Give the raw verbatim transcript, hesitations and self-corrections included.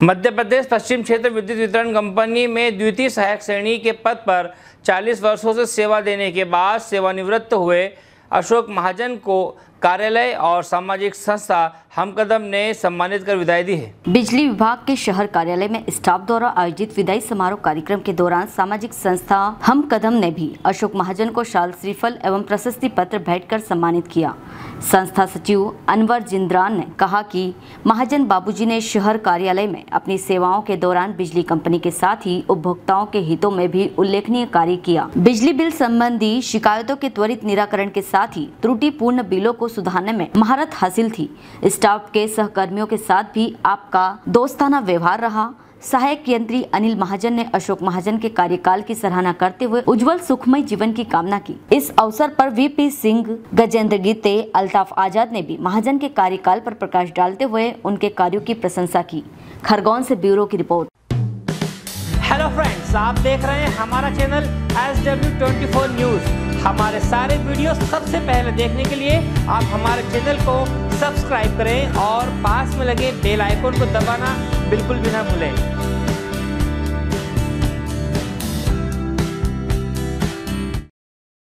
मध्य प्रदेश पश्चिम क्षेत्र विद्युत वितरण कंपनी में द्वितीय सहायक श्रेणी के पद पर चालीस वर्षों से सेवा देने के बाद सेवानिवृत्त हुए अशोक महाजन को कार्यालय और सामाजिक संस्था हमकदम ने सम्मानित कर विदाई दी है। बिजली विभाग के शहर कार्यालय में स्टाफ द्वारा आयोजित विदाई समारोह कार्यक्रम के दौरान सामाजिक संस्था हमकदम ने भी अशोक महाजन को शाल, श्रीफल एवं प्रशस्ति पत्र भेंट कर सम्मानित किया। संस्था सचिव अनवर जिंद्रान ने कहा कि महाजन बाबूजी ने शहर कार्यालय में अपनी सेवाओं के दौरान बिजली कंपनी के साथ ही उपभोक्ताओं के हितों में भी उल्लेखनीय कार्य किया। बिजली बिल संबंधी शिकायतों के त्वरित निराकरण के साथ ही त्रुटिपूर्ण बिलों को सुधारने में महारत हासिल थी। स्टाफ के सहकर्मियों के साथ भी आपका दोस्ताना व्यवहार रहा। सहायक यंत्री अनिल महाजन ने अशोक महाजन के कार्यकाल की सराहना करते हुए उज्जवल सुखमय जीवन की कामना की। इस अवसर पर वीपी सिंह, गजेंद्र गीते, अल्ताफ आजाद ने भी महाजन के कार्यकाल पर प्रकाश डालते हुए उनके कार्यों की प्रशंसा की। खरगोन से ब्यूरो की रिपोर्ट। हेलो फ्रेंड्स, आप देख रहे हैं हमारा channel S W twenty four news. हमारे सारे वीडियो सबसे पहले देखने के लिए आप हमारे चैनल को सब्सक्राइब करें और पास में लगे बेल आइकन को दबाना बिल्कुल भी ना भूलें।